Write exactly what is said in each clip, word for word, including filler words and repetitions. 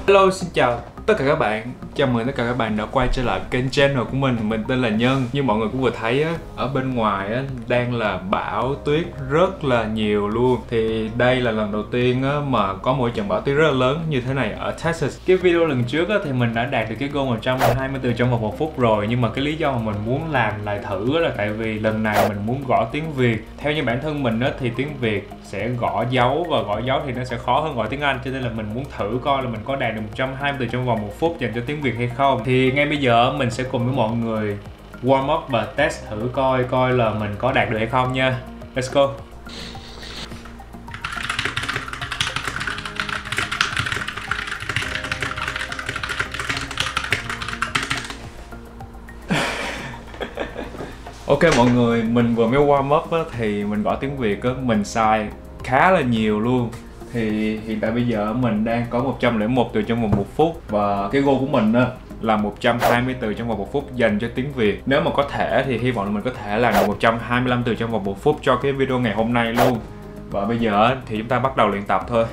Hello, xin chào tất cả các bạn. Chào mừng tất cả các bạn đã quay trở lại kênh channel của mình. Mình tên là Nhân. Như mọi người cũng vừa thấy á, ở bên ngoài á, đang là bão tuyết rất là nhiều luôn. Thì đây là lần đầu tiên á, mà có một trận bão tuyết rất là lớn như thế này ở Texas. Cái video lần trước á, thì mình đã đạt được cái goal một trăm hai mươi từ trong vòng một phút rồi. Nhưng mà cái lý do mà mình muốn làm lại thử là tại vì lần này mình muốn gõ tiếng Việt. Theo như bản thân mình á, thì tiếng Việt sẽ gõ dấu, và gõ dấu thì nó sẽ khó hơn gõ tiếng Anh, cho nên là mình muốn thử coi là mình có đạt được một trăm hai mươi từ trong vòng một phút dành cho tiếng Việt hay không. Thì ngay bây giờ mình sẽ cùng với mọi người warm up và test thử coi coi là mình có đạt được hay không nha. Let's go. Ok mọi người, mình vừa mới warm up á, thì mình gõ tiếng Việt á, mình sai khá là nhiều luôn. Thì hiện tại bây giờ mình đang có một trăm lẻ một từ trong vòng một phút. Và cái goal của mình á, là một trăm hai mươi từ trong vòng một phút dành cho tiếng Việt. Nếu mà có thể thì hy vọng là mình có thể làm được một trăm hai mươi lăm từ trong vòng một phút cho cái video ngày hôm nay luôn. Và bây giờ thì chúng ta bắt đầu luyện tập thôi.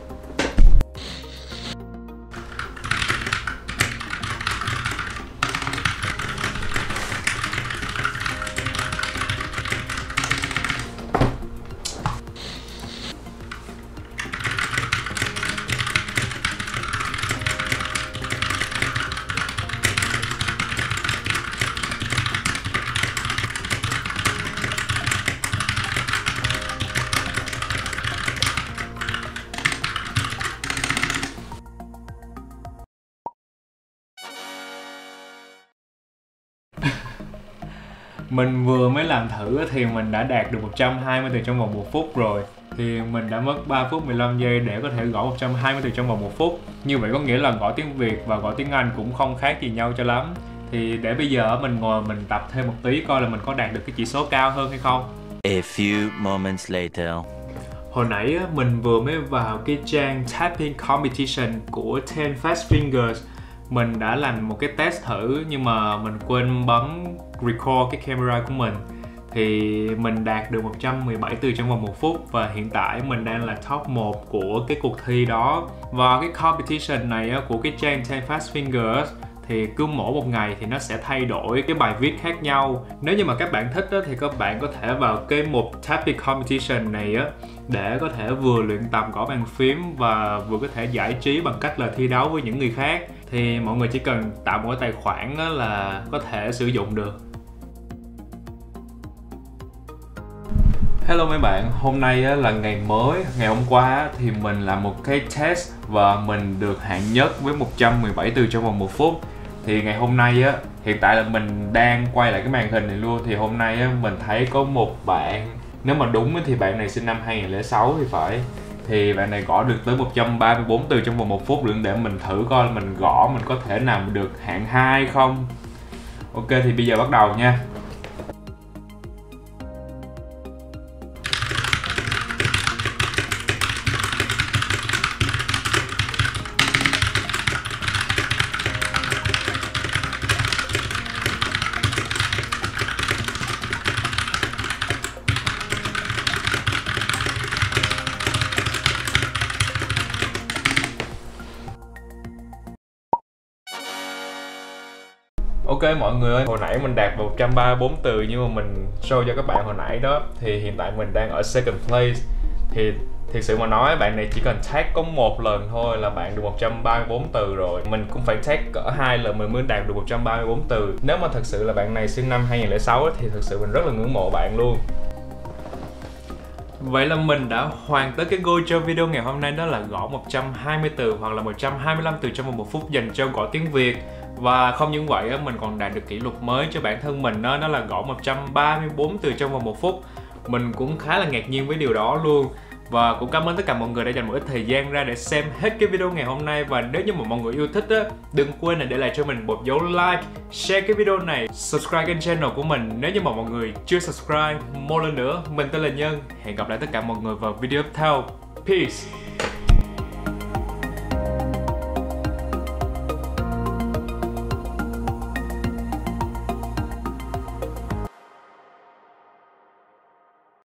Mình vừa mới làm thử thì mình đã đạt được một trăm hai mươi từ trong vòng một phút rồi. Thì mình đã mất ba phút mười lăm giây để có thể gõ một trăm hai mươi từ trong vòng một phút. Như vậy có nghĩa là gõ tiếng Việt và gõ tiếng Anh cũng không khác gì nhau cho lắm. Thì để bây giờ mình ngồi mình tập thêm một tí coi là mình có đạt được cái chỉ số cao hơn hay không. A few moments later. Hồi nãy mình vừa mới vào cái trang Tapping Competition của ten Fast Fingers. Mình đã làm một cái test thử nhưng mà mình quên bấm record cái camera của mình. Thì mình đạt được một trăm mười bảy từ trong vòng một phút. Và hiện tại mình đang là top một của cái cuộc thi đó. Và cái competition này á, của cái trang ten Fast Fingers thì cứ mỗi một ngày thì nó sẽ thay đổi cái bài viết khác nhau. Nếu như mà các bạn thích á, thì các bạn có thể vào cái mục Tapping Competition này á, để có thể vừa luyện tập gõ bàn phím và vừa có thể giải trí bằng cách là thi đấu với những người khác. Thì mọi người chỉ cần tạo một cái tài khoản á, là có thể sử dụng được. Hello mấy bạn, hôm nay á, là ngày mới. Ngày hôm qua thì mình làm một cái test và mình được hạng nhất với một trăm mười bảy từ trong vòng một phút. Thì ngày hôm nay á, hiện tại là mình đang quay lại cái màn hình này luôn. Thì hôm nay á, mình thấy có một bạn, nếu mà đúng thì bạn này sinh năm hai nghìn lẻ sáu thì phải. Thì bạn này gõ được tới một trăm ba mươi bốn từ trong vòng một phút lượng, để mình thử coi mình gõ mình có thể làm được hạng hai không. Ok thì bây giờ bắt đầu nha. Ok mọi người ơi, hồi nãy mình đạt một trăm ba mươi bốn từ nhưng mà mình show cho các bạn hồi nãy đó. Thì hiện tại mình đang ở second place. Thì thiệt sự mà nói bạn này chỉ cần tag có một lần thôi là bạn được một trăm ba mươi bốn từ rồi. Mình cũng phải tag cỡ hai lần mình mới đạt được một trăm ba mươi bốn từ. Nếu mà thật sự là bạn này sinh năm hai nghìn lẻ sáu thì thật sự mình rất là ngưỡng mộ bạn luôn. Vậy là mình đã hoàn tất cái goal cho video ngày hôm nay, đó là gõ một trăm hai mươi từ hoặc là một trăm hai mươi lăm từ trong một phút dành cho gõ tiếng Việt. Và không những vậy, mình còn đạt được kỷ lục mới cho bản thân mình đó, đó là gõ một trăm ba mươi bốn từ trong vòng một phút. Mình cũng khá là ngạc nhiên với điều đó luôn. Và cũng cảm ơn tất cả mọi người đã dành một ít thời gian ra để xem hết cái video ngày hôm nay. Và nếu như mà mọi người yêu thích á, đừng quên là để lại cho mình một dấu like, share cái video này, subscribe kênh channel của mình nếu như mà mọi người chưa subscribe. Một lần nữa, mình tên là Nhân. Hẹn gặp lại tất cả mọi người vào video tiếp theo. Peace!